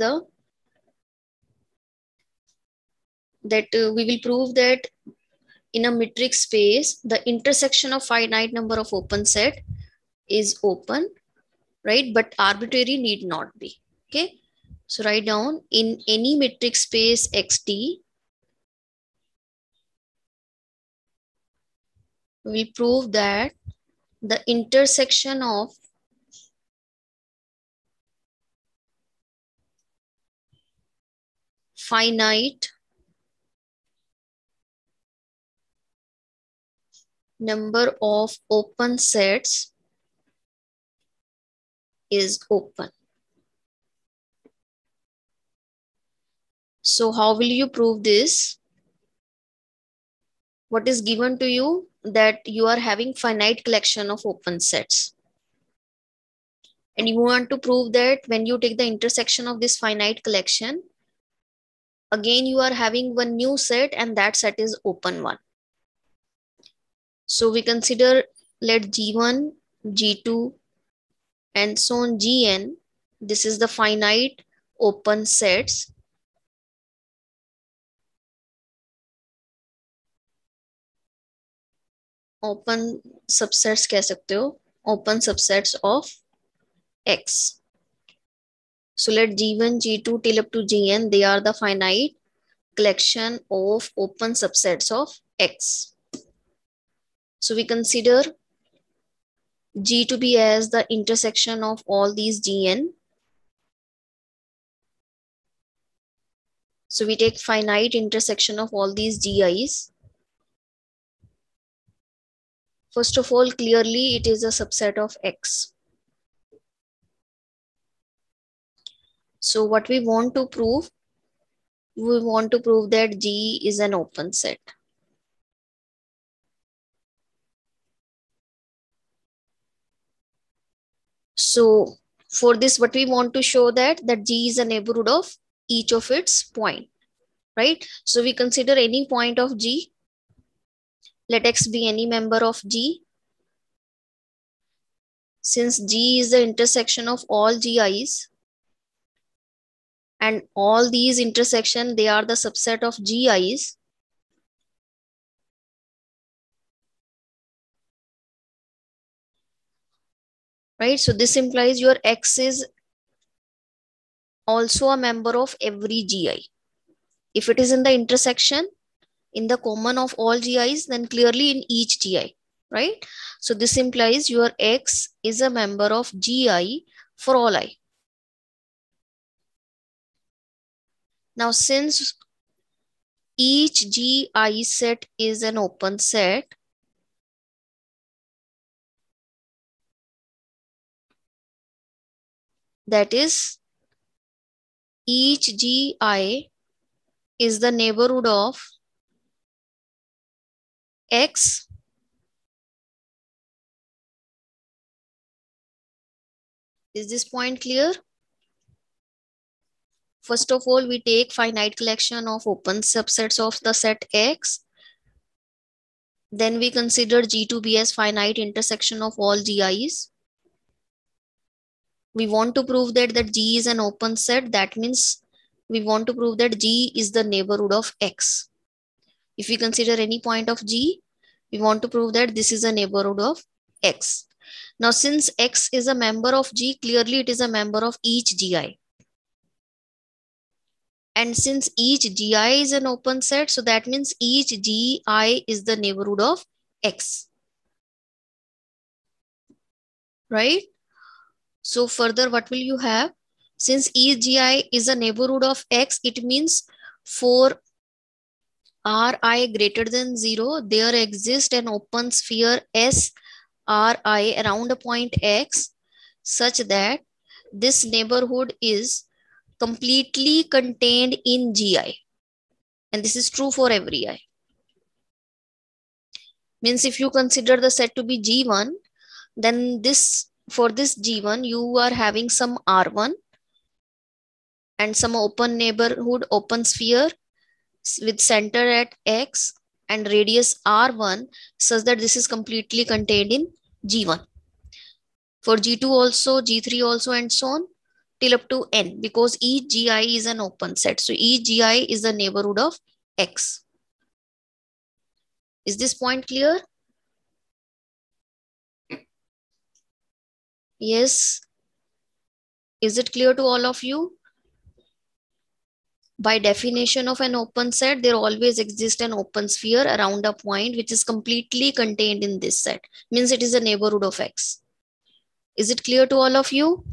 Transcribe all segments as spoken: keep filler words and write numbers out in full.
the that uh, we will prove that in a metric space, the intersection of finite number of open set is open, right? But arbitrary need not be. Okay. So write down in any metric space X T, we will prove that the intersection of finite number of open sets is open. So how will you prove this? What is given to you? That you are having finite collection of open sets. And you want to prove that when you take the intersection of this finite collection, again you are having one new set and that set is open one. So we consider, let G one, G two, and so on Gn. This is the finite open sets. Open subsets कह सकते हो, open subsets of X. So let G one, G two till up to Gn, they are the finite collection of open subsets of X. So we consider G to be as the intersection of all these Gn. So we take finite intersection of all these Gi's. First of all, clearly it is a subset of X. So what we want to prove, we want to prove that G is an open set. So for this, what we want to show that, that G is a neighborhood of each of its point, right? So we consider any point of G. Let X be any member of G. Since G is the intersection of all Gi's, and all these intersection, they are the subset of Gi's. Right? So this implies your X is also a member of every G I. If it is in the intersection, in the common of all G Is, then clearly in each G I, right? So this implies your X is a member of G I for all I. Now, since each G I set is an open set, that is, each G I is the neighborhood of X Is this point clear? First of all, we take finite collection of open subsets of the set X. Then we consider G to be as finite intersection of all G Is. We want to prove that, that G is an open set. That means we want to prove that G is the neighborhood of X. If we consider any point of G, we want to prove that this is a neighborhood of X. Now, since X is a member of G, clearly it is a member of each G I. And since each G I is an open set, so that means each G I is the neighborhood of X. Right? So further, what will you have? Since each G I is a neighborhood of X, it means for Ri greater than zero, there exists an open sphere S Ri around a point X such that this neighborhood is completely contained in G I. And this is true for every I. Means if you consider the set to be G one, then this for this G one, you are having some R one and some open neighborhood, open sphere with center at X and radius R one such that this is completely contained in G one. For G two also, G three also, and so on, till up to n, because each gi is an open set. So each gi is the neighborhood of x. Is this point clear? Yes. Is it clear to all of you? By definition of an open set, there always exists an open sphere around a point which is completely contained in this set. Means it is a neighborhood of x. Is it clear to all of you?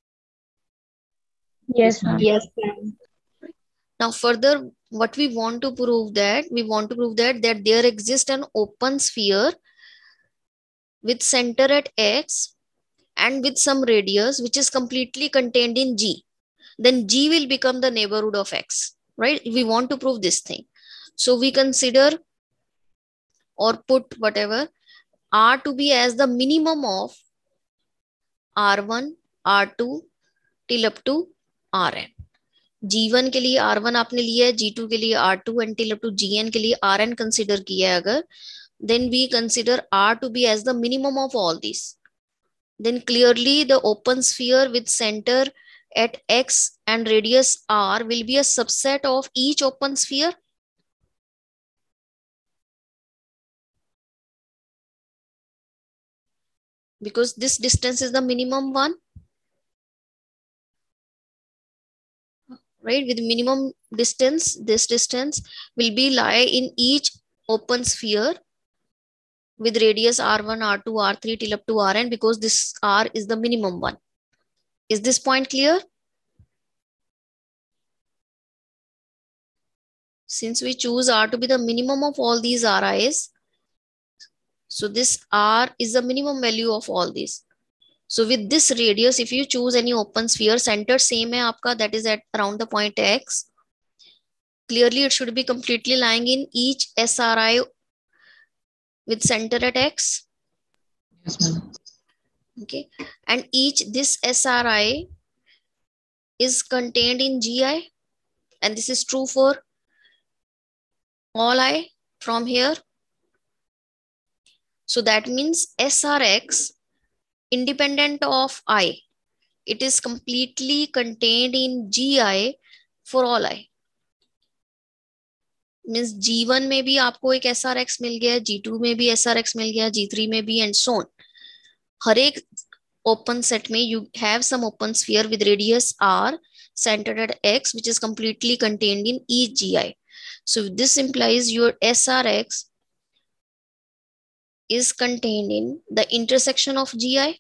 Yes, ma'am. Yes, ma'am. Now further, what we want to prove that, we want to prove that, that there exists an open sphere with center at x and with some radius which is completely contained in G. Then G will become the neighborhood of x, right? We want to prove this thing. So we consider or put whatever R to be as the minimum of R one, R two till up to Rn. G one के लिए R one आपने लिया है, G two के लिए R two and till up to Gn के लिए Rn consider किया है अगर, then we consider R to be as the minimum of all these. Then clearly the open sphere with center at x and radius r will be a subset of each open sphere. Because this distance is the minimum one. Right? With minimum distance, this distance will be lie in each open sphere with radius R one, R two, R three till up to Rn, because this R is the minimum one. Is this point clear? Since we choose R to be the minimum of all these Ris, so this R is the minimum value of all these. So with this radius, if you choose any open sphere, center same hai aapka, that is at around the point x. Clearly, it should be completely lying in each S R I with center at x. Yes, ma'am. Okay, and each this S R I is contained in G I, and this is true for all I from here. So that means S R X independent of I, it is completely contained in G I for all I. Means G one में भी आपको एक S R X मिल गया, G two में भी S R X मिल गया, G three में भी, and so on. हर एक open set में you have some open sphere with radius R centered at x, which is completely contained in each G I. So this implies your S R X is contained in the intersection of G I.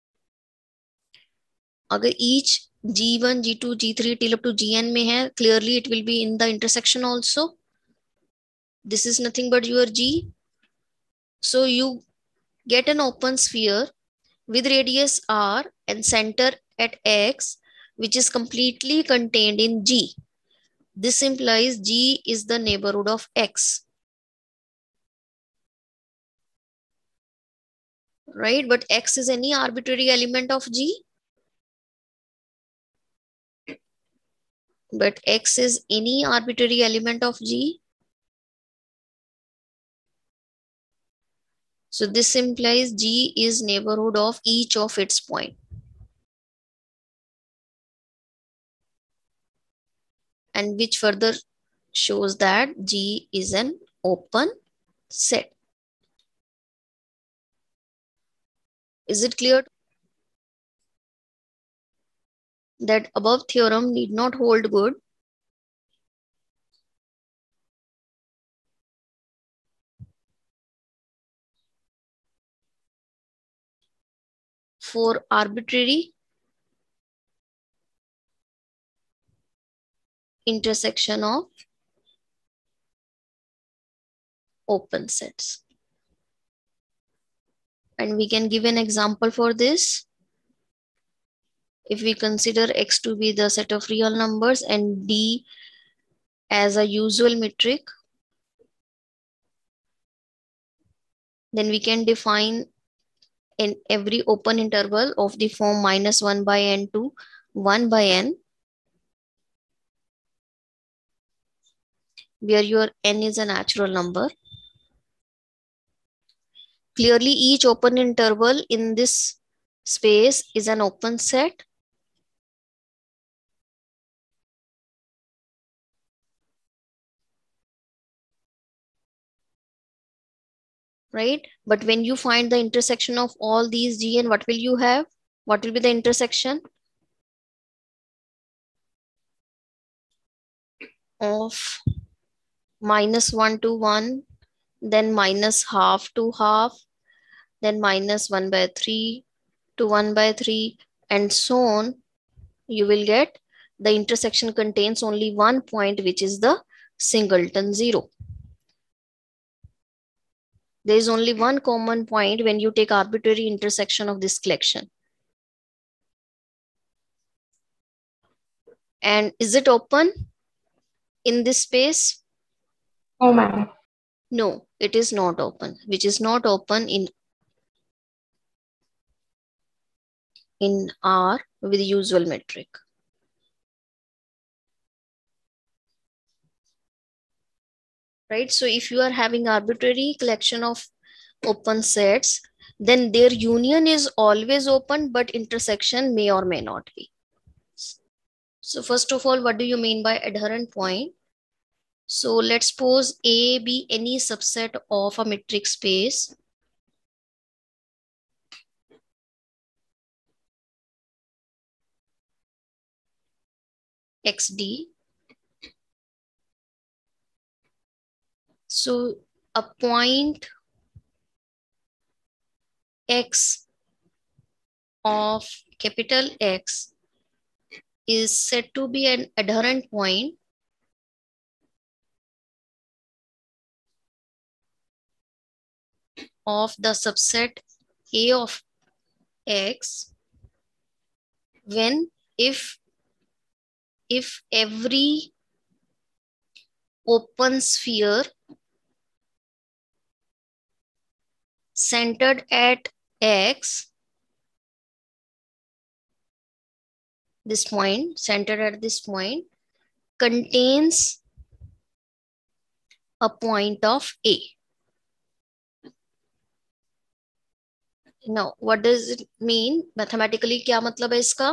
अगर each G one, G two, G three till up to Gn में है, clearly it will be in the intersection also. This is nothing but your G. So you get an open sphere with radius R and center at x, which is completely contained in G. This implies G is the neighborhood of x. Right? But x is any arbitrary element of G. But x is any arbitrary element of G. So this implies G is neighborhood of each of its point. And which further shows that G is an open set. Is it clear that above theorem need not hold good? For arbitrary intersection of open sets. And we can give an example for this. If we consider x to be the set of real numbers and D as a usual metric, then we can define in every open interval of the form minus one by n to one by n, where your n is a natural number. Clearly, each open interval in this space is an open set. right? But when you find the intersection of all these G N, what will you have? What will be the intersection of minus one to one, then minus half to half, then minus one by three to one by three, and so on. You will get the intersection contains only one point, which is the singleton zero. There is only one common point when you take arbitrary intersection of this collection. And is it open in this space? Oh, ma'am. No, it is not open, which is not open in, in R with usual metric. Right? So if you are having arbitrary collection of open sets, then their union is always open, but intersection may or may not be. So first of all, what do you mean by adherent point? So let's suppose A be any subset of a metric space. X D. So a point X of capital X is said to be an adherent point of the subset A of X when if if every open sphere centered at X, this point, centered at this point, contains a point of A. Now, what does it mean? Mathematically, क्या मतलब है इसका?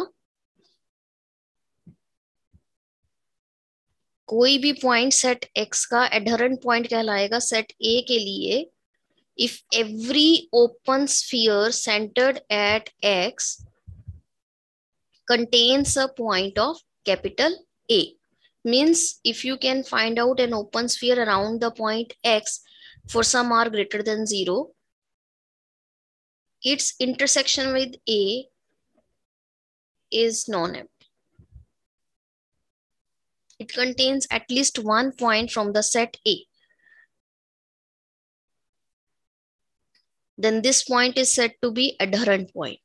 कोई भी point set X का adherent point कहलाएगा set A के लिए if every open sphere centered at X contains a point of capital A. Means if you can find out an open sphere around the point X for some r greater than zero, its intersection with A is non-empty. It contains at least one point from the set A. Then this point is said to be adherent point.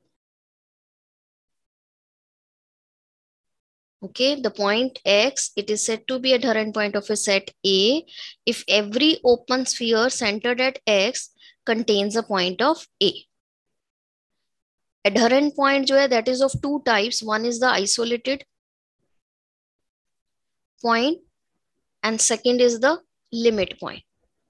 Okay, the point X, it is said to be adherent point of a set A if every open sphere centered at X contains a point of A. Adherent point जो है, that is of two types. One is the isolated point and second is the limit point.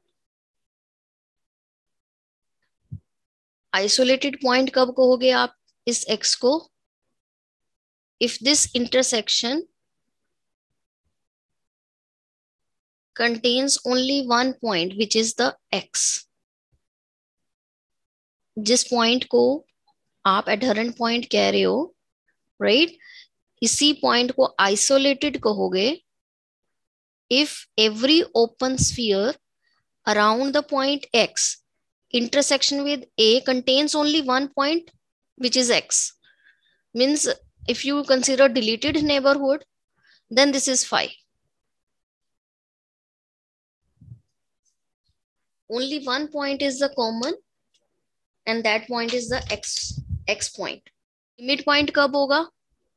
Isolated point कब कहोगे आप इस X को? If this intersection contains only one point, which is the X. जिस point को आप adherent point कह रहे हो, right? इसी point को isolated कहोगे if every open sphere around the point X intersection with A contains only one point, which is X. Means if you consider deleted neighborhood, then this is phi. Only one point is the common and that point is the X, X point. Limit point कब होगा?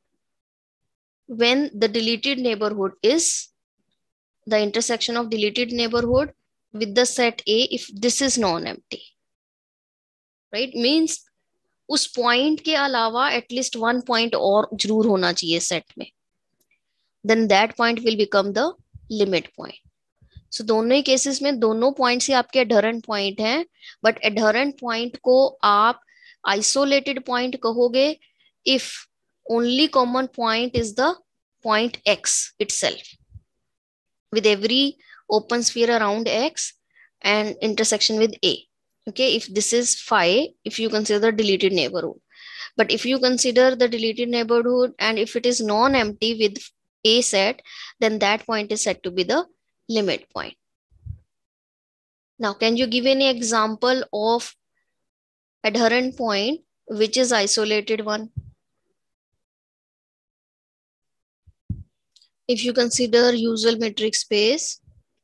When the deleted neighborhood is the intersection of deleted neighborhood with the set A if this is non-empty. Right? Means उस point के अलावा at least one point और जरूर होना चाहिए set में. Then that point will become the limit point. So दोनों ही cases में दोनों points ही आपके adherent point हैं, but adherent point को आप isolated point कहोगे if only common point is the point X itself with every open sphere around X and intersection with A. Okay, if this is phi, if you consider the deleted neighborhood. But if you consider the deleted neighborhood and if it is non-empty with a set, then that point is said to be the limit point. Now, can you give any example of adherent point which is isolated one? If you consider usual metric space,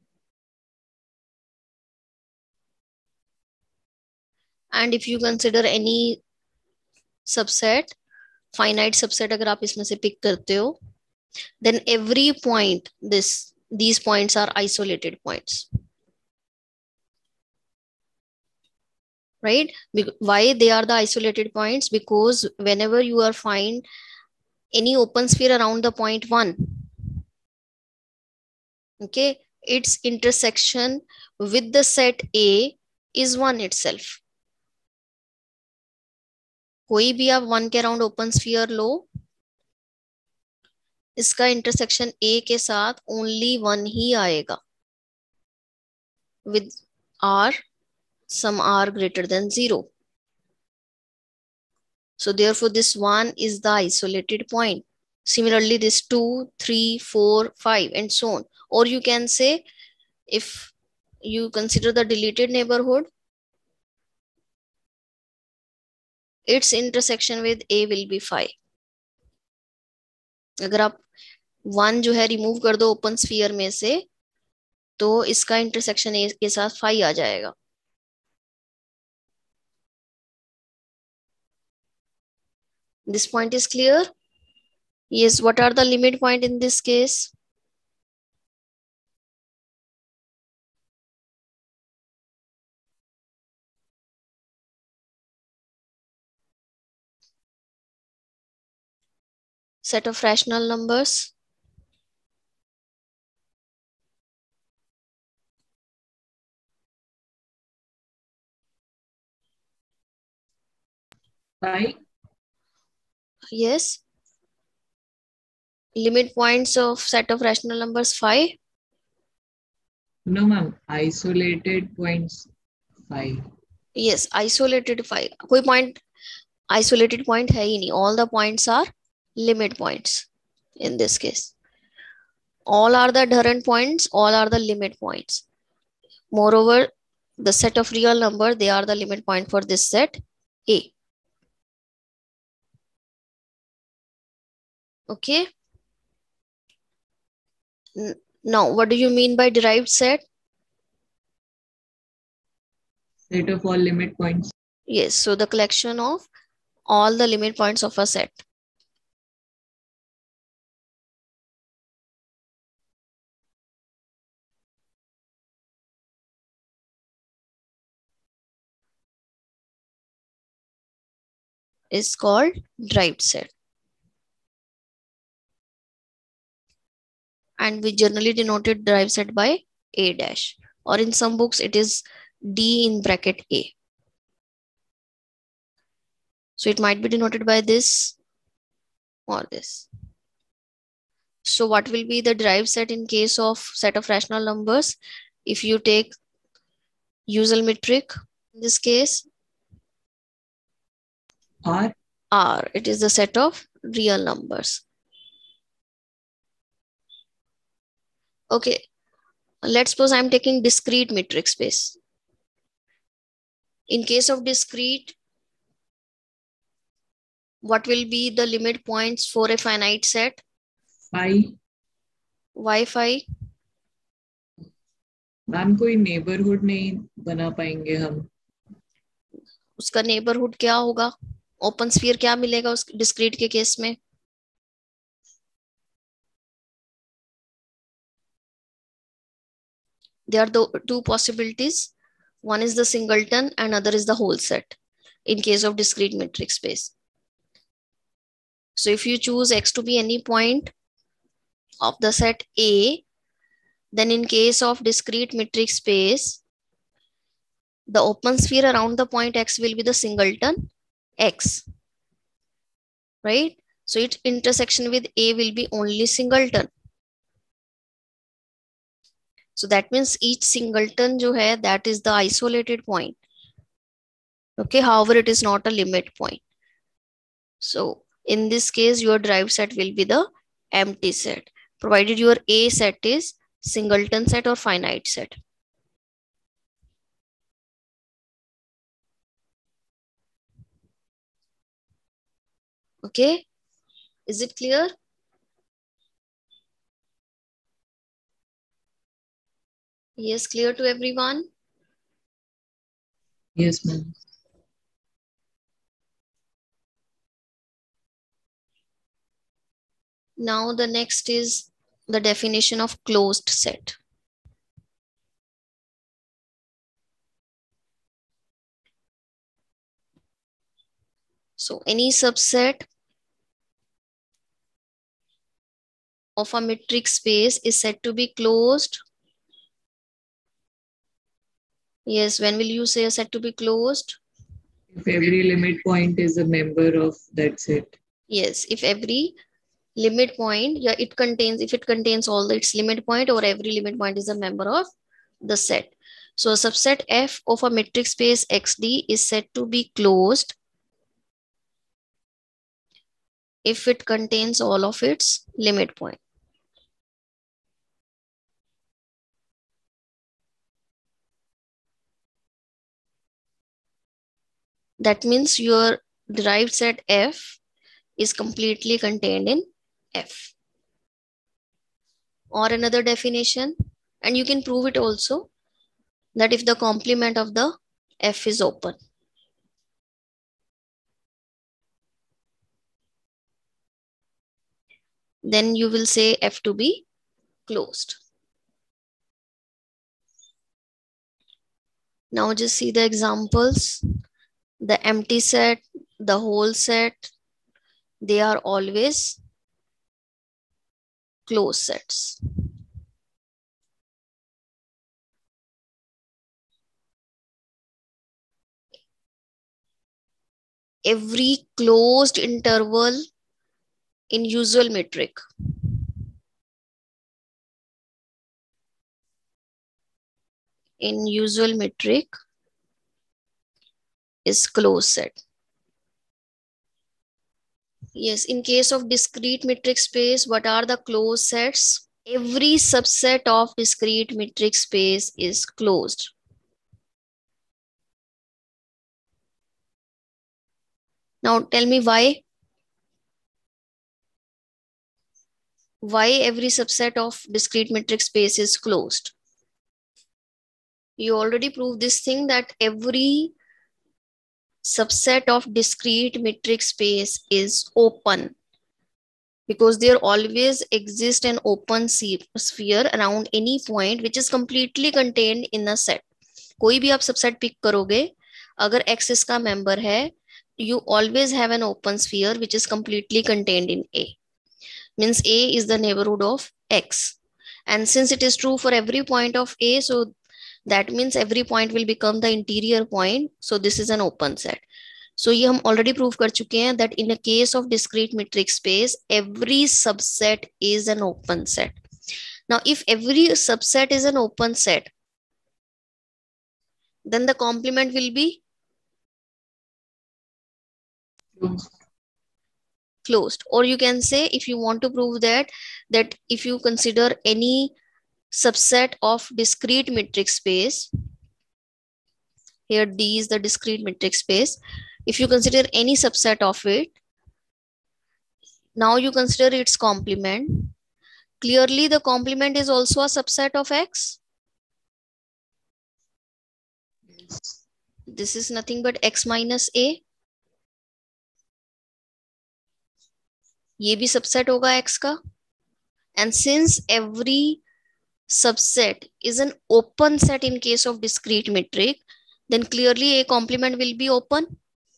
and if you consider any subset, finite subset अगर आप इसमें से pick करते हो, then every point, this these points are isolated points. Right? Why they are the isolated points? Because whenever you are find any open sphere around the point one, okay, its intersection with the set A is one itself. कोई भी आप one के around open sphere लो, इसका intersection A के साथ only one ही आएगा with R, some R greater than zero. So therefore this one is the isolated point. Similarly, this two, three, four, five, and so on. Or you can say, if you consider the deleted neighborhood, its intersection with A will be phi. अगर आप one जो है remove कर दो open sphere में से, तो इसका intersection A के साथ phi आ जाएगा. This point is clear? Yes. What are the limit point in this case? Set of rational numbers. Phi. Yes. Limit points of set of rational numbers phi. No, ma'am. Isolated points phi. Yes, isolated phi. कोई point isolated point है ही नहीं. All the points are limit points in this case. All are the adherent points. All are the limit points. Moreover, the set of real number, they are the limit point for this set A. Okay. Now, what do you mean by derived set? Set of all limit points. Yes, so the collection of all the limit points of a set. Is called derived set. And we generally denoted derived set by A dash, or in some books it is D in bracket A. So it might be denoted by this or this. So what will be the derived set in case of set of rational numbers? If you take usual metric, in this case, R. R, it is the set of real numbers. Okay, let's suppose I'm taking discrete metric space. In case of discrete, what will be the limit points for a finite set? Phi. Why phi? Ma'am कोई neighbourhood नहीं बना पाएंगे हम. उसका neighbourhood क्या होगा? Open sphere क्या मिलेगा उस डिस्क्रीट के केस में? There are the two possibilities. One is the singleton and other is the whole set in case of discrete metric space. So if you choose X to be any point of the set A, then in case of discrete metric space, the open sphere around the point X will be the singleton X, right? So its intersection with A will be only singleton. So that means each singleton जो है, that is the isolated point. Okay, however, it is not a limit point. So in this case, your derived set will be the empty set, provided your A set is singleton set or finite set. Okay, is it clear? Yes, clear to everyone? Yes, ma'am. Now the next is the definition of closed set. So any subset of a metric space is said to be closed. Yes, when will you say said to be closed? If every limit point is a member of that set. Yes, if every limit point, yeah, it contains, if it contains all its limit point, or every limit point is a member of the set. So a subset F of a metric space X D is said to be closed if it contains all of its limit point. That means your derived set F is completely contained in F. Or another definition, and you can prove it also, that if the complement of the F is open. Then you will say F to be closed. Now just see the examples. The empty set, the whole set, they are always closed sets. Every closed interval in usual metric in usual metric is closed set. Yes, in case of discrete metric space, what are the closed sets? Every subset of discrete metric space is closed. Now tell me why. Why every subset of discrete metric space is closed? You already proved this thing, that every subset of discrete metric space is open, because there always exists an open sphere around any point which is completely contained in a set. कोई भी आप subset pick करोगे, अगर X इसका member है, you always have an open sphere which is completely contained in A. Means A is the neighborhood of X. And since it is true for every point of A, so that means every point will become the interior point. So this is an open set. So ये हम already prove कर चुके हैं that in a case of discrete metric space, every subset is an open set. Now, if every subset is an open set, then the complement will be Closed. closed. Or you can say, if you want to prove that, that if you consider any subset of discrete metric space, here D is the discrete metric space. If you consider any subset of it, now you consider its complement. Clearly, the complement is also a subset of X. Yes. This is nothing but X minus A. ये भी subset होगा X का. And since every subset is an open set in case of discrete metric, then clearly A complement will be open.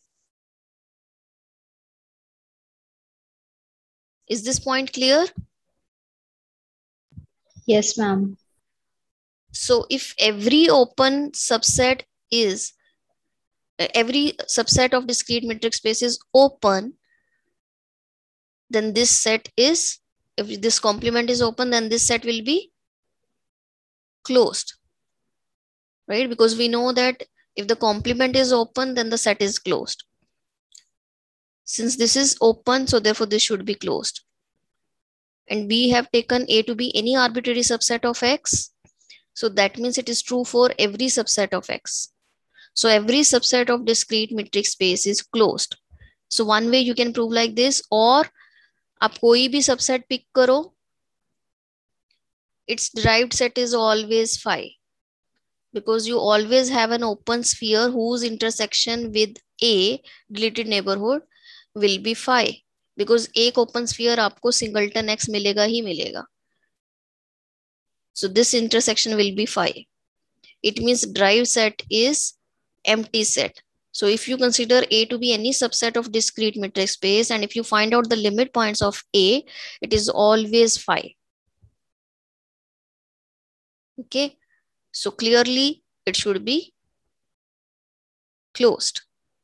Is this point clear? Yes, ma'am. So if every open subset is, every subset of discrete metric space is open, then this set is, if this complement is open, then this set will be closed, right? Because we know that If the complement is open, then the set is closed. Since this is open, so therefore this should be closed. And we have taken A to be any arbitrary subset of X. So that means it is true for every subset of X. So every subset of discrete metric space is closed. So one way you can prove like this, or आप कोई भी subset pick करो, its derived set is always phi, because you always have an open sphere whose intersection with A deleted neighborhood will be phi, because एक open sphere आपको singleton X मिलेगा ही मिलेगा. So this intersection will be phi. It means derived set is empty set. So if you consider A to be any subset of discrete metric space, and if you find out the limit points of A, it is always phi. Okay, so clearly it should be closed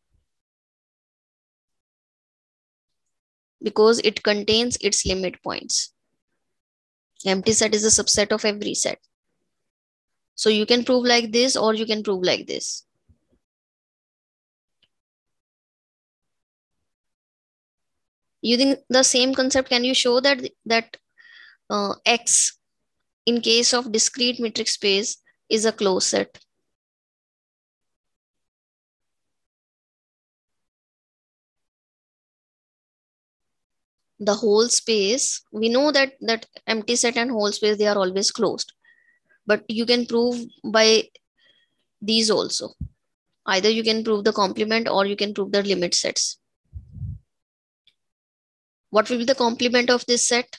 because it contains its limit points. Empty set is a subset of every set. So you can prove like this, or you can prove like this. Using the same concept, can you show that that uh, X in case of discrete metric space is a closed set? The whole space, we know that that empty set and whole space, they are always closed, but you can prove by these also. Either you can prove the complement or you can prove the limit sets. What will be the complement of this set?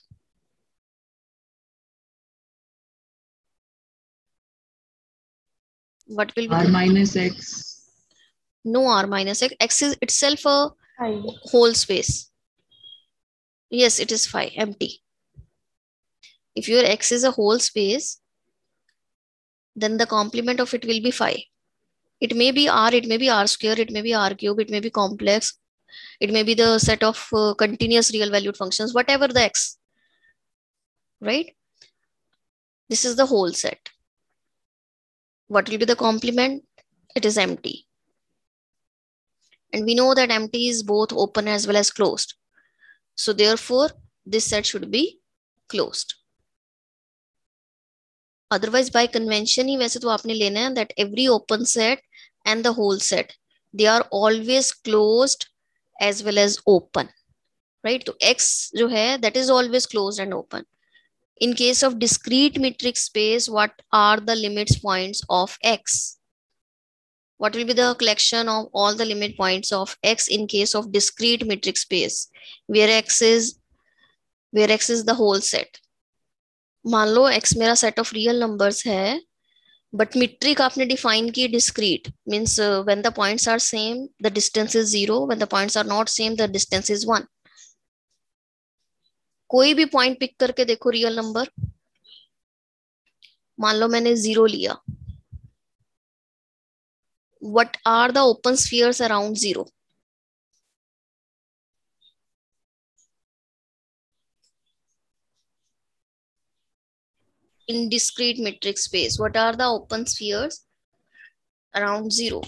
What will be R the minus X? No R minus X. X is itself a Phi. whole space. Yes, it is phi, empty. If your X is a whole space, then the complement of it will be phi. It may be R, it may be R square, it may be R cube, it may be complex. It may be the set of uh, continuous real valued functions, whatever the X, right? This is the whole set. What will be the complement? It is empty. And we know that empty is both open as well as closed. So therefore, this set should be closed. Otherwise, by convention, ही वैसे तो आपने लेना है that every open set and the whole set, they are always closed as well as open, right? So X जो है, that is always closed and open. In case of discrete metric space, what are the limits points of X? What will be the collection of all the limit points of X in case of discrete metric space, where X is where X is the whole set? मान लो X मेरा set of real numbers है, but metric आपने define की discrete, means uh, when the points are same, the distance is zero. When the points are not same, the distance is one. कोई भी point pick करके देखो real number. मान लो मैंने zero लिया. What are the open spheres around zero? In discrete metric space, what are the open spheres around zero?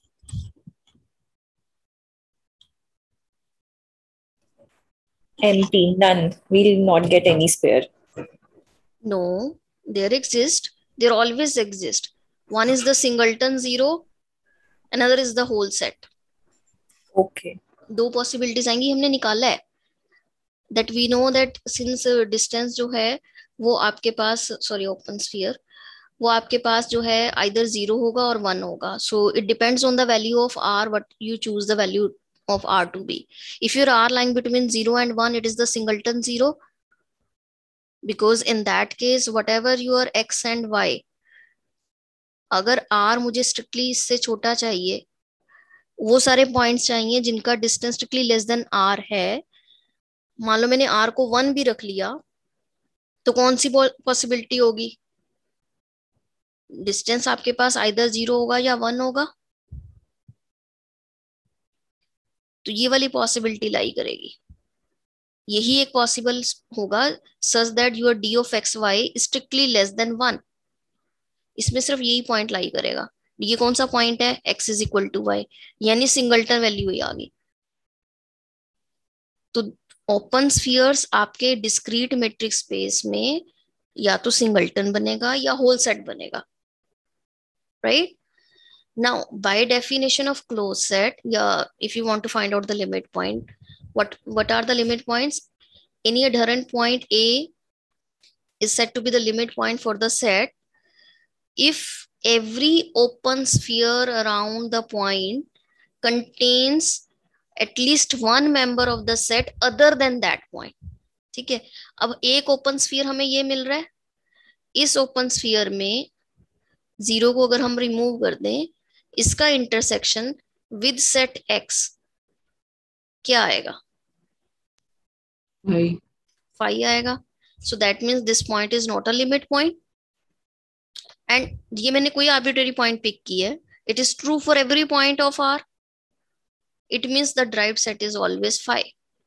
Empty, none. We'll not get any spare. No, there exist. There always exist. One is the singleton zero, another is the whole set. Okay. दो possibilities आएंगी, हमने निकाला है. That we know that since uh, distance जो है वो आपके पास, sorry, open sphere, वो आपके पास जो है either zero होगा और one होगा. So it depends on the value of R, what you choose the value of R to be. If your R lying between zero and one, it is the singleton zero, because in that case whatever your X and Y, अगर R मुझे strictly इससे छोटा चाहिए, वो सारे points चाहिए जिनका distance strictly less than R है. मान लो मैंने R को वन भी रख लिया, तो कौन सी पॉसिबिलिटी होगी? डिस्टेंस आपके पास आइदर जीरो होगा या वन होगा. तो ये वाली पॉसिबिलिटी लाई करेगी. यही एक पॉसिबल होगा such that your d of xy strictly less than one. इसमें सिर्फ यही पॉइंट लाई करेगा. ये कौन सा पॉइंट है, x is equal to y, यानी सिंगलटन वैल्यू ही आ गई। तो ओपन स्फीयर्स आपके डिस्क्रीट मेट्रिक स्पेस में या तो सिंगलटन बनेगा या होल सेट बनेगा, right. Now, by definition of closed set, yeah, if you want to find out the limit point, what what are the limit points? Any adherent point A is said to be the limit point for the set if every open sphere around the point contains at least one member of the set other than that point. ठीक है, अब एक open sphere हमें ये मिल रहा है, इस open sphere में जीरो को अगर हम रिमूव कर दें, इसका इंटरसेक्शन विद सेट एक्स क्या आएगा, फाइव फाइव आएगा। So that means this point is not a limit point, and ये मैंने कोई आर्बिट्रेरी पॉइंट पिक की है, it is true for every point of R, it means the derived set is always phi,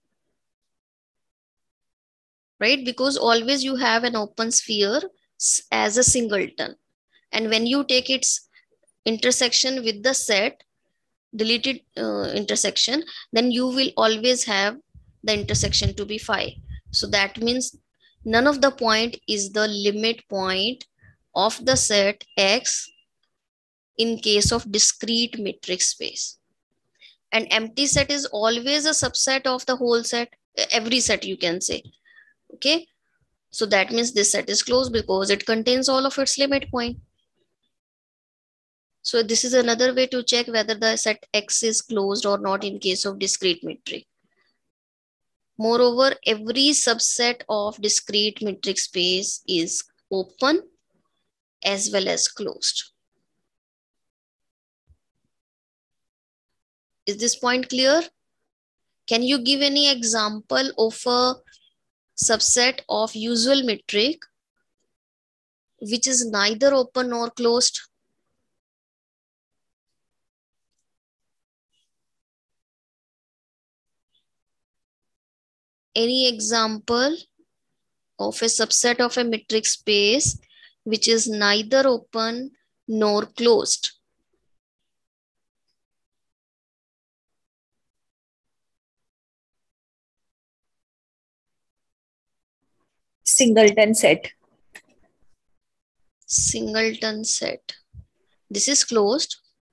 right? Because always you have an open sphere as a singleton, and when you take its intersection with the set deleted uh, intersection, then you will always have the intersection to be five. So that means none of the point is the limit point of the set X in case of discrete metric space. An empty set is always a subset of the whole set, every set you can say. Okay, so that means this set is closed because it contains all of its limit point. So this is another way to check whether the set X is closed or not in case of discrete metric. Moreover, every subset of discrete metric space is open as well as closed. Is this point clear? Can you give any example of a subset of usual metric which is neither open nor closed? Any example of a subset of a metric space which is neither open nor closed? Singleton set. Singleton set. This is closed.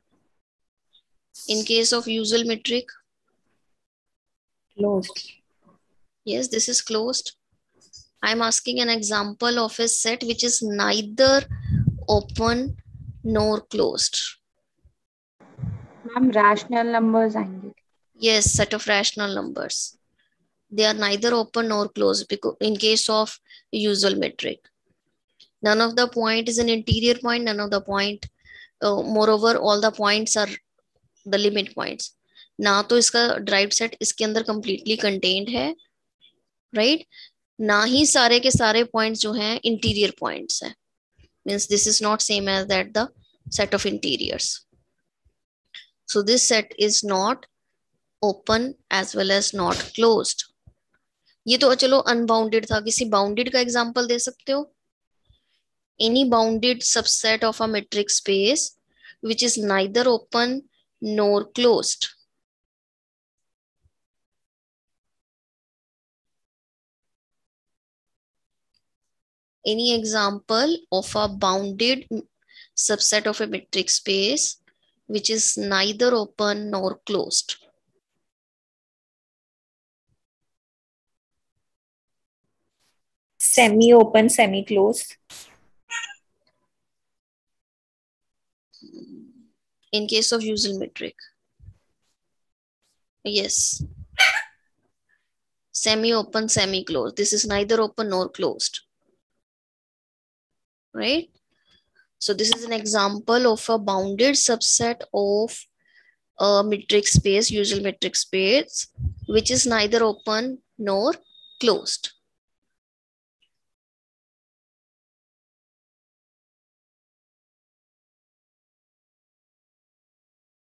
In case of usual metric, Closed. yes, this is closed. I'm asking an example of a set which is neither open nor closed. Ma'am rational numbers आएंगे। Yes, set of rational numbers. They are neither open nor closed because in case of usual metric. None of the point is an interior point, none of the point, uh, moreover, all the points are the limit points. ना तो इसका derived set इसके अंदर completely contained है, right? ना ही सारे के सारे points जो हैं interior points हैं. Means this is not same as that the set of interiors. So this set is not open as well as not closed. ये तो चलो अनबाउंडेड था, किसी बाउंडेड का एग्जांपल दे सकते हो? Any bounded subset of a metric space which is neither open nor closed. Any example of a bounded subset of a metric space which is neither open nor closed? Semi-open, semi-closed. In case of usual metric, yes. Semi-open, semi-closed. This is neither open nor closed, right? So this is an example of a bounded subset of a metric space, usual metric space, which is neither open nor closed.